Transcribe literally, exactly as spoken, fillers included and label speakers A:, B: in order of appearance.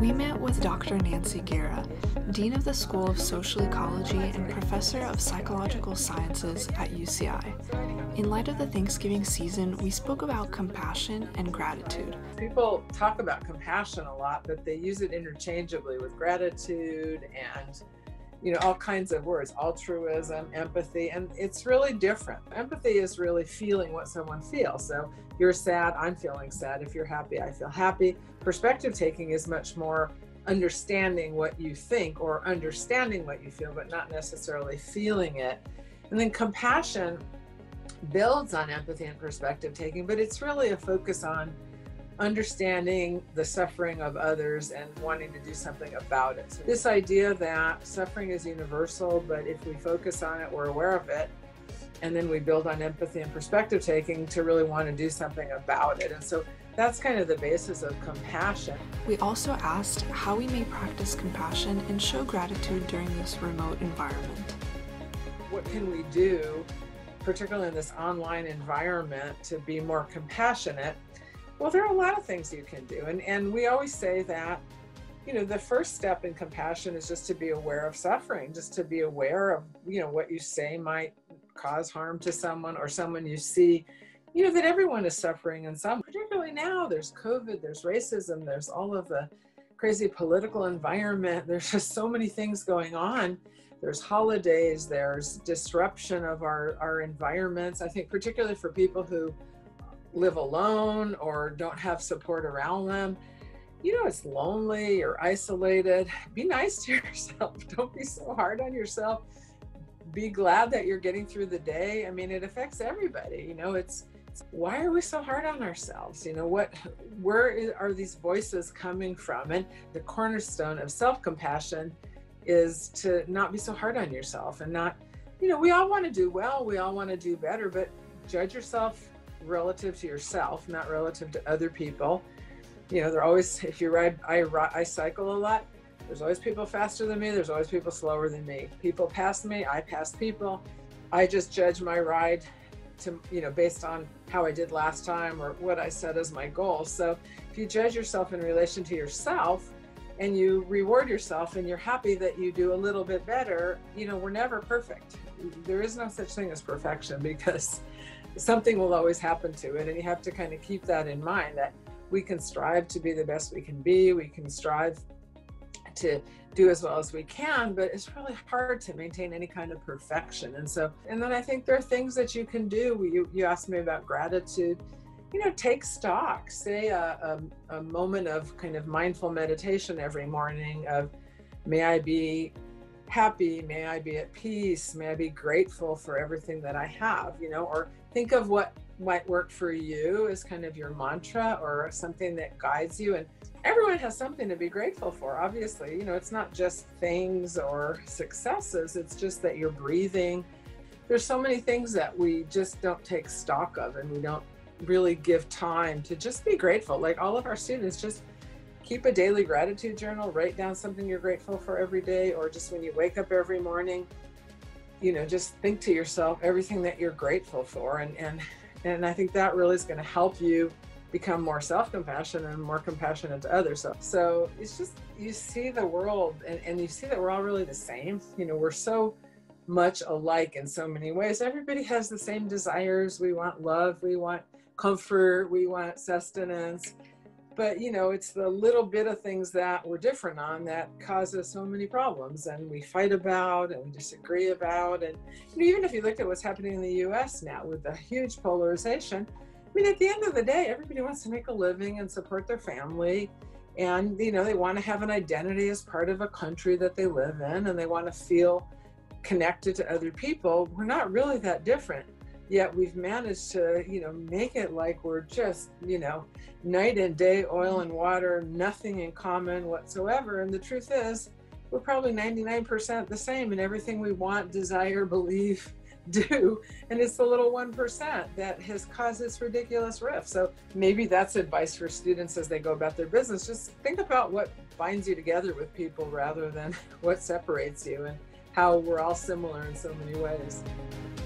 A: We met with Doctor Nancy Guerra, Dean of the School of Social Ecology and Professor of Psychological Sciences at U C I. In light of the Thanksgiving season, we spoke about compassion and gratitude.
B: People talk about compassion a lot, but they use it interchangeably with gratitude and you know, all kinds of words, altruism, empathy, and it's really different. Empathy is really feeling what someone feels. So if you're sad, I'm feeling sad. If you're happy, I feel happy. Perspective taking is much more understanding what you think or understanding what you feel, but not necessarily feeling it. And then compassion builds on empathy and perspective taking, but it's really a focus on understanding the suffering of others and wanting to do something about it. So this idea that suffering is universal, but if we focus on it, we're aware of it, and then we build on empathy and perspective taking to really want to do something about it. And so that's kind of the basis of compassion.
A: We also asked how we may practice compassion and show gratitude during this remote environment.
B: What can we do, particularly in this online environment, to be more compassionate? Well, there are a lot of things you can do. And, and we always say that, you know, the first step in compassion is just to be aware of suffering, just to be aware of, you know, what you say might cause harm to someone or someone you see, you know, that everyone is suffering in some, particularly now there's COVID, there's racism, there's all of the crazy political environment. There's just so many things going on. There's holidays, there's disruption of our, our environments. I think particularly for people who live alone or don't have support around them, you know, it's lonely or isolated. Be nice to yourself. Don't be so hard on yourself. Be glad that you're getting through the day. I mean, it affects everybody. You know, it's, it's why are we so hard on ourselves? You know, what, where is, are these voices coming from? And the cornerstone of self-compassion is to not be so hard on yourself and not, you know, we all want to do well. We all want to do better, but judge yourself relative to yourself, not relative to other people. You know, they're always, if you ride, I, I cycle a lot, there's always people faster than me, there's always people slower than me. People pass me, I pass people. I just judge my ride to, you know, based on how I did last time or what I set as my goal. So if you judge yourself in relation to yourself and you reward yourself and you're happy that you do a little bit better, you know, we're never perfect. There is no such thing as perfection because something will always happen to it. And you have to kind of keep that in mind, that we can strive to be the best we can be. We can strive to do as well as we can, but it's really hard to maintain any kind of perfection. And so, and then I think there are things that you can do. You, you asked me about gratitude. You know, take stock, say a, a, a moment of kind of mindful meditation every morning of, may I be happy, may I be at peace, may I be grateful for everything that I have, you know, or think of what might work for you as kind of your mantra or something that guides you. And everyone has something to be grateful for, obviously. You know, it's not just things or successes, it's just that you're breathing. There's so many things that we just don't take stock of and we don't really give time to just be grateful. Like all of our students, just keep a daily gratitude journal, write down something you're grateful for every day, or just when you wake up every morning, you know, just think to yourself everything that you're grateful for. And, and, and I think that really is going to help you become more self-compassionate and more compassionate to others. So, so it's just, you see the world and, and you see that we're all really the same. You know, we're so much alike in so many ways. Everybody has the same desires. We want love, we want comfort, we want sustenance. But, you know, it's the little bit of things that we're different on that causes so many problems and we fight about and we disagree about. And you know, even if you look at what's happening in the U S now with the huge polarization, I mean, at the end of the day, everybody wants to make a living and support their family. And, you know, they want to have an identity as part of a country that they live in and they want to feel connected to other people. We're not really that different. Yet we've managed to, you know, make it like we're just, you know, night and day, oil and water, nothing in common whatsoever. And the truth is, we're probably ninety-nine percent the same in everything we want, desire, believe, do. And it's the little one percent that has caused this ridiculous rift. So maybe that's advice for students as they go about their business. Just think about what binds you together with people rather than what separates you and how we're all similar in so many ways.